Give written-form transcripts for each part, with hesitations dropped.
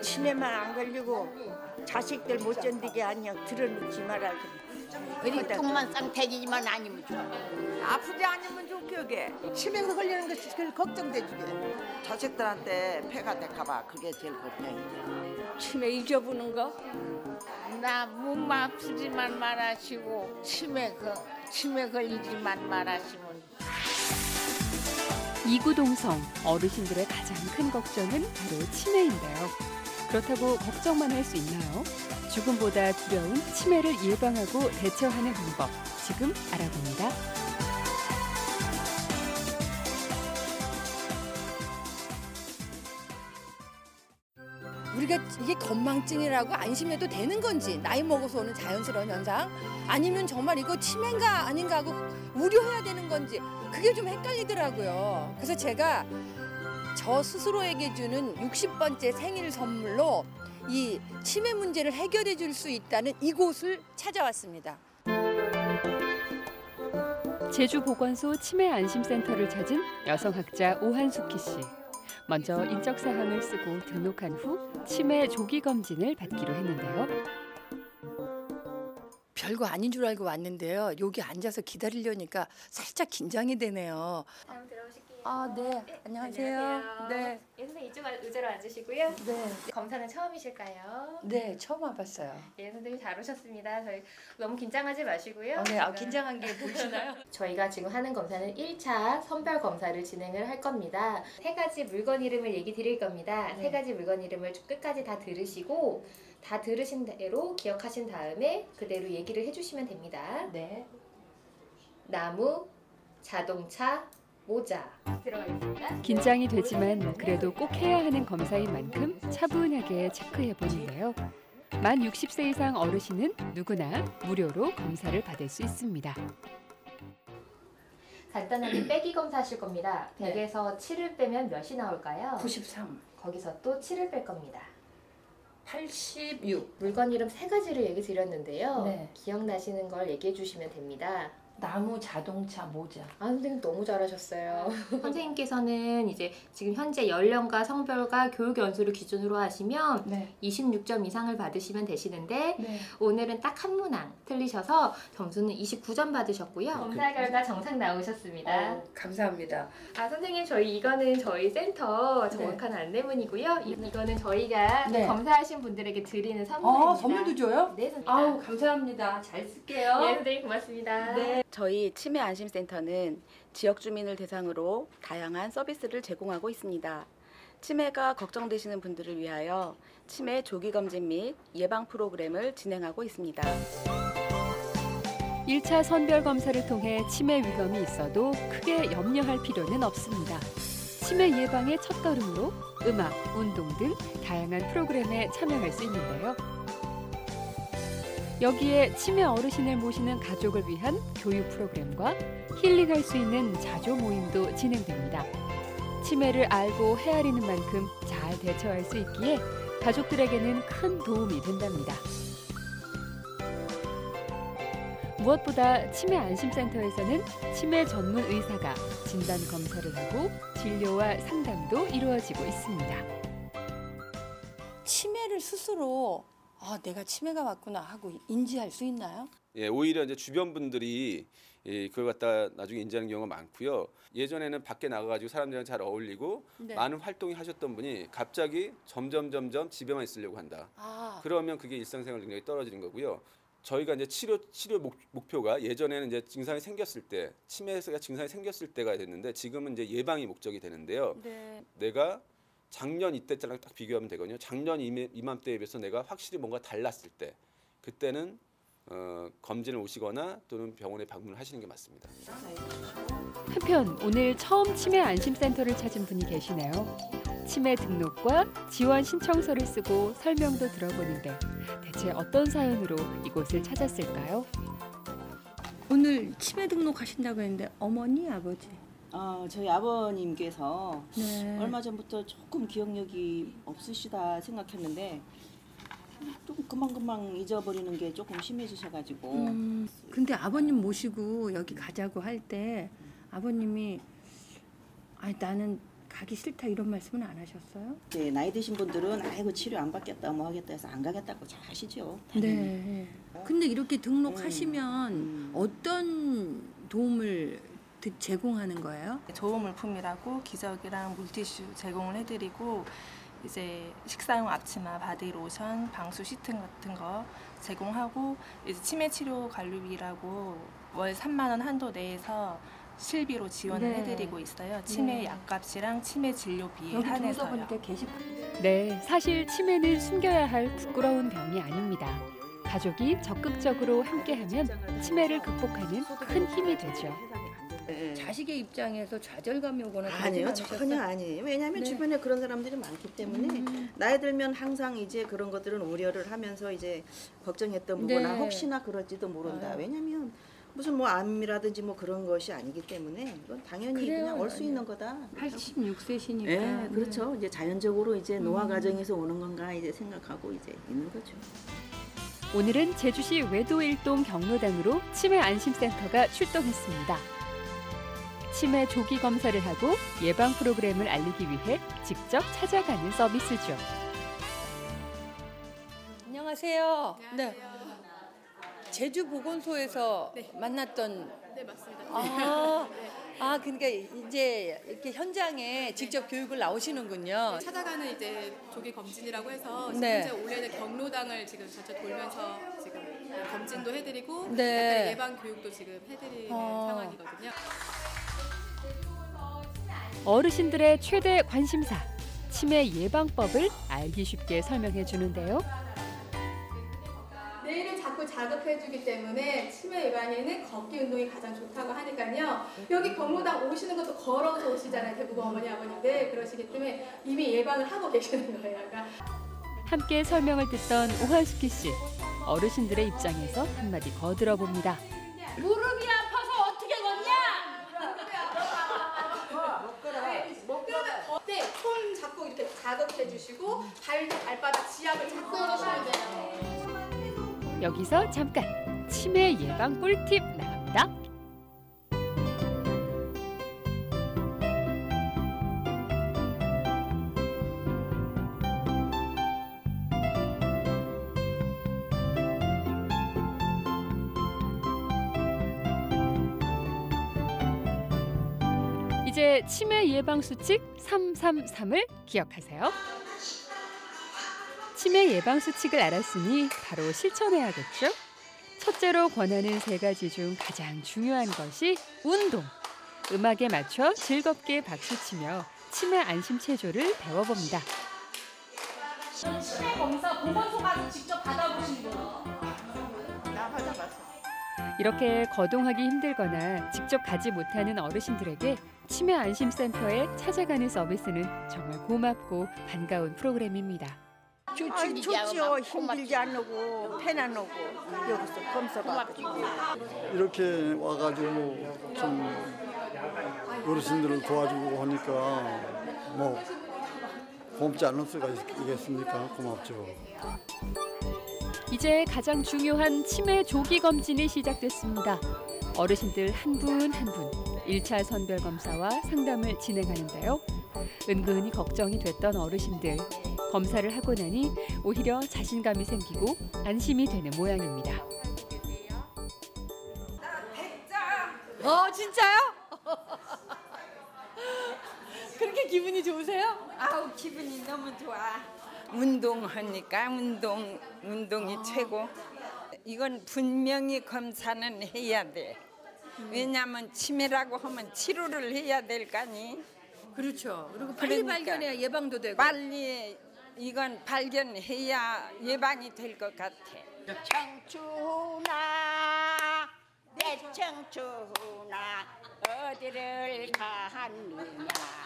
치매만 안 걸리고 자식들 못 견디게 아니야 들어놓지 마라. 우리 통만 쌍태기만 아니면 좋아. 아프지 않으면 좋게 여기. 치매가 걸리는 것이 그걸 걱정돼 주게. 자식들한테 폐가 될까봐 그게 제일 걱정이지. 치매 잊어보는 거? 나 몸 아프지만 말하시고 치매 걸리지만 말하시면. 이구동성, 어르신들의 가장 큰 걱정은 바로 치매인데요. 그렇다고 걱정만 할 수 있나요? 죽음보다 두려운 치매를 예방하고 대처하는 방법, 지금 알아봅니다. 우리가 이게 건망증이라고 안심해도 되는 건지, 나이 먹어서 오는 자연스러운 현상, 아니면 정말 이거 치매인가 아닌가 하고 우려해야 되는 건지, 그게 좀 헷갈리더라고요. 그래서 제가 저 스스로에게 주는 60번째 생일 선물로 이 치매 문제를 해결해 줄 수 있다는 이곳을 찾아왔습니다. 제주보건소 치매안심센터를 찾은 여성학자 오한숙희 씨. 먼저 인적사항을 쓰고 등록한 후 치매 조기검진을 받기로 했는데요. 별거 아닌 줄 알고 왔는데요. 여기 앉아서 기다리려니까 살짝 긴장이 되네요. 다음 들어오실게요. 아, 네. 안녕하세요. 안녕하세요. 네. 예, 선생님 이쪽 의자로 앉으시고요. 네. 검사는 처음이실까요? 네, 처음 와봤어요. 예, 선생님 잘 오셨습니다. 저희 너무 긴장하지 마시고요. 네, 지금 긴장한 게 보이시나요? 저희가 지금 하는 검사는 1차 선별 검사를 진행을 할 겁니다. 세 가지 물건 이름을 얘기 드릴 겁니다. 네. 세 가지 물건 이름을 끝까지 다 들으시고 다 들으신 대로 기억하신 다음에 그대로 얘기를 해주시면 됩니다. 네. 나무, 자동차, 모자 들어가겠습니다. 긴장이 되지만 그래도 꼭 해야 하는 검사인 만큼 차분하게 체크해 보는데요. 만 60세 이상 어르신은 누구나 무료로 검사를 받을 수 있습니다. 간단하게 빼기 검사하실 겁니다. 100에서 7을 빼면 몇이 나올까요? 93. 거기서 또 7을 뺄 겁니다. 86. 물건 이름 세 가지를 얘기 드렸는데요. 네. 기억나시는 걸 얘기해 주시면 됩니다. 나무, 자동차, 모자. 아, 선생님 너무 잘하셨어요. 선생님께서는 이제 지금 현재 연령과 성별과 교육 연수를 기준으로 하시면 네. 26점 이상을 받으시면 되시는데 네. 오늘은 딱 한 문항 틀리셔서 점수는 29점 받으셨고요. 검사 결과 정상 나오셨습니다. 감사합니다. 아, 선생님 이거는 저희 센터 정확한 안내문이고요. 이거는 저희가 네. 검사하신 분들에게 드리는 선물입니다. 선물도 줘요? 네, 선생님. 아우, 감사합니다. 잘 쓸게요. 예, 선생님 고맙습니다. 네. 저희 치매안심센터는 지역 주민을 대상으로 다양한 서비스를 제공하고 있습니다. 치매가 걱정되시는 분들을 위하여 치매 조기검진 및 예방 프로그램을 진행하고 있습니다. 1차 선별 검사를 통해 치매 위험이 있어도 크게 염려할 필요는 없습니다. 치매 예방의 첫걸음으로 음악, 운동 등 다양한 프로그램에 참여할 수 있는데요. 여기에 치매 어르신을 모시는 가족을 위한 교육 프로그램과 힐링할 수 있는 자조 모임도 진행됩니다. 치매를 알고 헤아리는 만큼 잘 대처할 수 있기에 가족들에게는 큰 도움이 된답니다. 무엇보다 치매안심센터에서는 치매 전문 의사가 진단 검사를 하고 진료와 상담도 이루어지고 있습니다. 치매를 스스로 내가 치매가 왔구나 하고 인지할 수 있나요? 예, 오히려 이제 주변 분들이 그걸 갖다 나중에 인지하는 경우가 많고요. 예전에는 밖에 나가가지고 사람들이랑 잘 어울리고 네. 많은 활동을 하셨던 분이 갑자기 점점 집에만 있으려고 한다. 그러면 그게 일상생활 능력이 떨어지는 거고요. 저희가 이제 치료 목표가 예전에는 이제 증상이 생겼을 때 치매가 증상이 생겼을 때가 됐는데 지금은 이제 예방이 목적이 되는데요. 네. 내가 작년 이때랑 딱 비교하면 되거든요. 작년 이맘때에 비해서 내가 확실히 뭔가 달랐을 때 그때는 검진을 오시거나 또는 병원에 방문을 하시는 게 맞습니다. 한편 오늘 처음 치매 안심센터를 찾은 분이 계시네요. 치매 등록과 지원 신청서를 쓰고 설명도 들어보는데 대체 어떤 사연으로 이곳을 찾았을까요? 오늘 치매 등록하신다고 했는데 어머니, 아버지? 저희 아버님께서 네. 얼마 전부터 조금 기억력이 없으시다 생각했는데 좀 금방금방 잊어버리는 게 조금 심해지셔가지고 근데 아버님 모시고 여기 가자고 할 때 아버님이 나는 가기 싫다 이런 말씀은 안 하셨어요? 네, 나이 드신 분들은 아이고 치료 안 받겠다 뭐 하겠다 해서 안 가겠다고 잘 하시죠. 당연히. 네. 근데 이렇게 등록하시면 어떤 도움을 제공하는 거예요? 저온물품이라고 기저귀랑 물티슈 제공을 해드리고 이제 식사용 앞치마, 바디로션, 방수 시트 같은 거 제공하고 이제 치매 치료 관리비라고 월 3만 원 한도 내에서 실비로 지원을 해드리고 있어요. 치매 약값이랑 치매 진료비에 한해서요. 네, 사실 치매는 숨겨야 할 부끄러운 병이 아닙니다. 가족이 적극적으로 함께하면 치매를 극복하는 큰 힘이 되죠. 자식의 입장에서 좌절감이 오거나 아니요, 전혀 아니에요. 왜냐하면 주변에 그런 사람들이 많기 때문에 나이 들면 항상 이제 그런 것들은 우려를 하면서 이제 걱정했던 부분아 혹시나 그럴지도 모른다. 왜냐하면 무슨 뭐 암이라든지 뭐 그런 것이 아니기 때문에 이건 당연히 그냥 올 수 있는 거다. 86세시니까. 네, 그렇죠. 이제 자연적으로 이제 노화 과정에서 오는 건가 이제 생각하고 이제 있는 거죠. 오늘은 제주시 외도 1동 경로당으로 치매 안심센터가 출동했습니다. 치매 조기 검사를 하고 예방 프로그램을 알리기 위해 직접 찾아가는 서비스죠. 안녕하세요. 네. 제주 보건소에서 만났던. 네, 맞습니다. 그러니까 이제 이렇게 현장에 직접 교육을 나오시는군요. 찾아가는 이제 조기 검진이라고 해서 지금 네. 현재 올해는 경로당을 지금 전체 돌면서 지금 검진도 해드리고 네. 약간의 예방 교육도 지금 해드리는 상황이거든요. 어르신들의 최대 관심사, 치매 예방법을 알기 쉽게 설명해 주는데요. 뇌를 자꾸 자극해주기 때문에 치매 예방에는 걷기 운동이 가장 좋다고 하니까요. 여기 경로당 오시는 것도 걸어서 오시잖아요. 대부분 어머니 아버님들 그러시기 때문에 이미 예방을 하고 계시는 거예요. 그러니까 함께 설명을 듣던 오한숙희 씨, 어르신들의 입장에서 한마디 거들어 봅니다. 무릎이 아파서 어떻게 걷냐? 네, 손 자꾸 이렇게 자극해 주시고 발바닥 지압을 자꾸 해주시면 돼요. 여기서 잠깐 치매 예방 꿀팁 나갑니다. 이제 치매 예방 수칙 333을 기억하세요. 치매 예방 수칙을 알았으니 바로 실천해야겠죠? 첫째로 권하는 3가지 중 가장 중요한 것이 운동. 음악에 맞춰 즐겁게 박수치며 치매 안심 체조를 배워봅니다. 치매 검사 보건소 가서 직접 받아보신 분? 나 받아봤어. 이렇게 거동하기 힘들거나 직접 가지 못하는 어르신들에게 치매 안심센터에 찾아가는 서비스는 정말 고맙고 반가운 프로그램입니다. 좋지요. 힘들지 않고 편안 하고 여기서 검사 받고 이렇게 와가지고 좀 어르신들을 도와주고 하니까 뭐 고맙지 않을 수가 있겠습니까? 고맙죠. 이제 가장 중요한 치매 조기 검진이 시작됐습니다. 어르신들 한 분 한 분 1차 선별 검사와 상담을 진행하는데요. 은근히 걱정이 됐던 어르신들, 검사를 하고 나니 오히려 자신감이 생기고 안심이 되는 모양입니다. 진짜요? 그렇게 기분이 좋으세요? 아우 기분이 너무 좋아. 운동하니까 운동이 최고. 이건 분명히 검사는 해야 돼. 왜냐하면 치매라고 하면 치료를 해야 될 거니. 그렇죠. 그리고 빨리 발견해야 예방도 되고. 빨리 이건 발견해야 예방이 될 것 같아. 청춘아 내 청춘아 어디를 가느냐.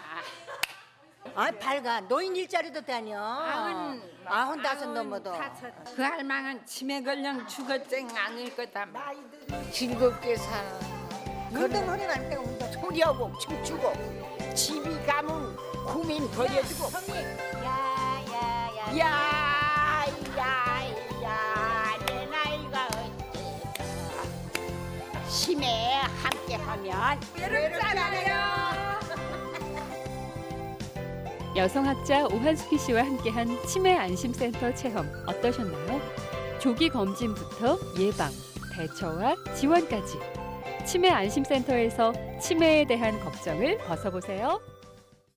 밝아. 노인 일자리도 다녀. 95 넘어도. 그 할망은 치매 걸려 죽어쟁 아닐 거다. 즐겁게 살아. 운동하면 안 돼. 운동. 소리하고 춤추고 집이 가면 고민 버려주고 야야야 내 나이가 어째서 치매에 함께하면 외롭지 않아요. 여성학자 오한숙희 씨와 함께한 치매 안심센터 체험 어떠셨나요? 조기 검진부터 예방, 대처와 지원까지 치매 안심센터에서 치매에 대한 걱정을 벗어보세요.